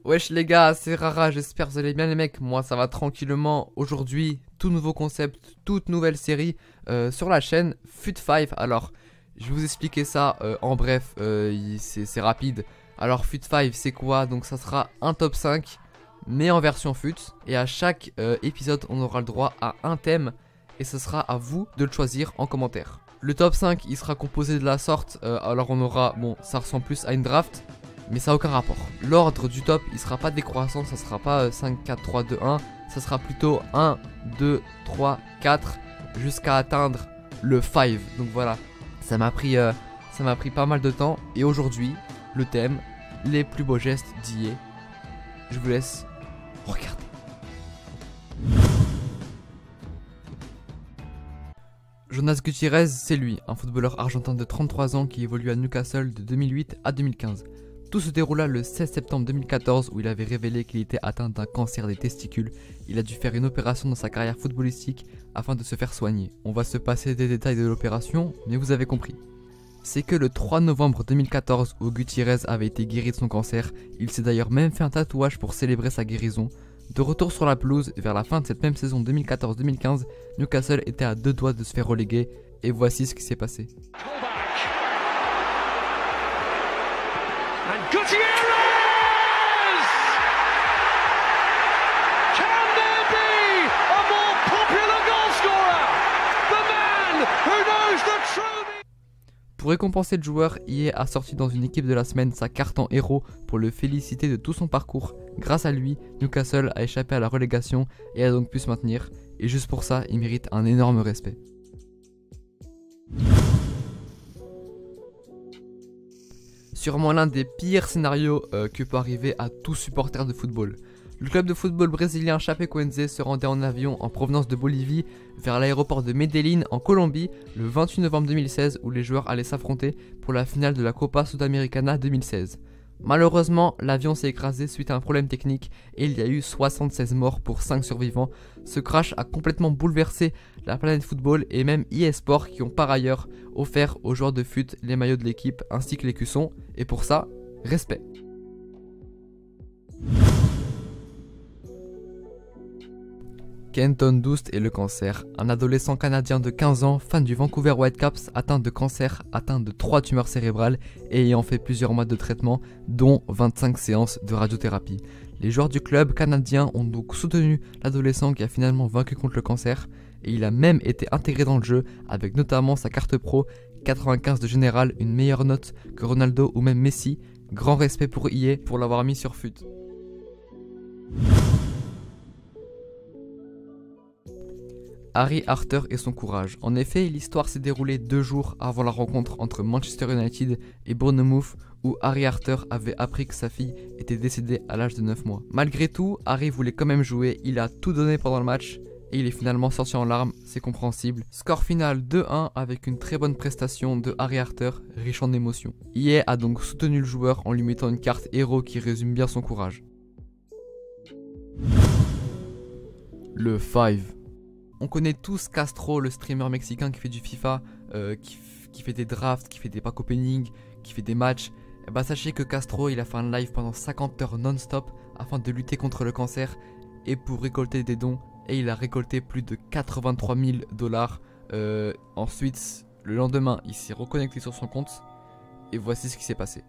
Wesh les gars, c'est Rara, j'espère que vous allez bien les mecs. Moi ça va tranquillement. Aujourd'hui, tout nouveau concept, toute nouvelle série sur la chaîne FUT5. Alors, je vais vous expliquer ça en bref, c'est rapide. Alors FUT5 c'est quoi? Donc ça sera un top 5 mais en version FUT. Et à chaque épisode on aura le droit à un thème et ce sera à vous de le choisir en commentaire. Le top 5 il sera composé de la sorte, alors on aura, bon ça ressemble plus à une draft mais ça n'a aucun rapport. L'ordre du top il sera pas décroissant, ça sera pas 5, 4, 3, 2, 1. Ça sera plutôt 1, 2, 3, 4 jusqu'à atteindre le 5. Donc voilà, ça m'a pris pas mal de temps. Et aujourd'hui, le thème, les plus beaux gestes d'hier. Je vous laisse regarder. Jonas Gutiérrez, c'est lui, un footballeur argentin de 33 ans qui évolue à Newcastle de 2008 à 2015. Tout se déroula le 16 septembre 2014 où il avait révélé qu'il était atteint d'un cancer des testicules. Il a dû faire une opération dans sa carrière footballistique afin de se faire soigner. On va se passer des détails de l'opération, mais vous avez compris. C'est que le 3 novembre 2014 où Gutiérrez avait été guéri de son cancer, il s'est d'ailleurs même fait un tatouage pour célébrer sa guérison. De retour sur la pelouse, vers la fin de cette même saison 2014-2015, Newcastle était à deux doigts de se faire reléguer, et voici ce qui s'est passé. And Gutierrez! Can there be a more popular goal scorer? The man who knows the truth. Pour récompenser le joueur, EA a sorti dans une équipe de la semaine sa carte en héros pour le féliciter de tout son parcours. Grâce à lui, Newcastle a échappé à la relégation et a donc pu se maintenir. Et juste pour ça, il mérite un énorme respect. Sûrement l'un des pires scénarios que peut arriver à tout supporter de football. Le club de football brésilien Chapecoense se rendait en avion en provenance de Bolivie vers l'aéroport de Medellín en Colombie le 28 novembre 2016 où les joueurs allaient s'affronter pour la finale de la Copa Sudamericana 2016. Malheureusement, l'avion s'est écrasé suite à un problème technique et il y a eu 76 morts pour 5 survivants. Ce crash a complètement bouleversé la planète football et même EA Sports qui ont par ailleurs offert aux joueurs de FUT les maillots de l'équipe ainsi que les cuissons. Et pour ça, respect. Kenton Doust et le cancer, un adolescent canadien de 15 ans, fan du Vancouver Whitecaps, atteint de cancer, atteint de 3 tumeurs cérébrales et ayant fait plusieurs mois de traitement, dont 25 séances de radiothérapie. Les joueurs du club canadien ont donc soutenu l'adolescent qui a finalement vaincu contre le cancer et il a même été intégré dans le jeu avec notamment sa carte pro 95 de général, une meilleure note que Ronaldo ou même Messi. Grand respect pour EA pour l'avoir mis sur FUT. Harry Arter et son courage. En effet, l'histoire s'est déroulée 2 jours avant la rencontre entre Manchester United et Bournemouth où Harry Arter avait appris que sa fille était décédée à l'âge de 9 mois. Malgré tout, Harry voulait quand même jouer, il a tout donné pendant le match et il est finalement sorti en larmes, c'est compréhensible. Score final 2-1 avec une très bonne prestation de Harry Arter, riche en émotions. EA a donc soutenu le joueur en lui mettant une carte héros qui résume bien son courage. Le 5. On connaît tous Castro, le streamer mexicain qui fait du FIFA, qui fait des drafts, qui fait des pack openings, qui fait des matchs. Et bah sachez que Castro il a fait un live pendant 50 heures non-stop afin de lutter contre le cancer et pour récolter des dons. Et il a récolté plus de 83 000 $. Ensuite, le lendemain, il s'est reconnecté sur son compte et voici ce qui s'est passé.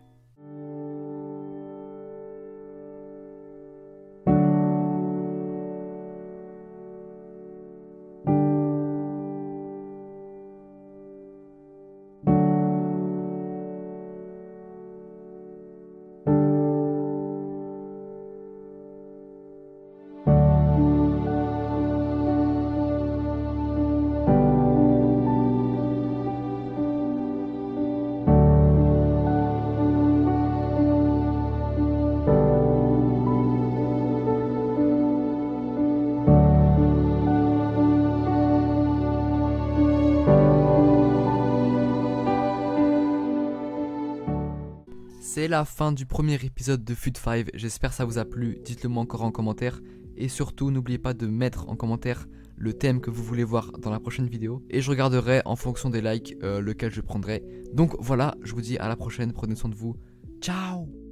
C'est la fin du premier épisode de FUT5, j'espère que ça vous a plu, dites-le moi encore en commentaire. Et surtout n'oubliez pas de mettre en commentaire le thème que vous voulez voir dans la prochaine vidéo. Et je regarderai en fonction des likes lequel je prendrai. Donc voilà, je vous dis à la prochaine, prenez soin de vous, ciao.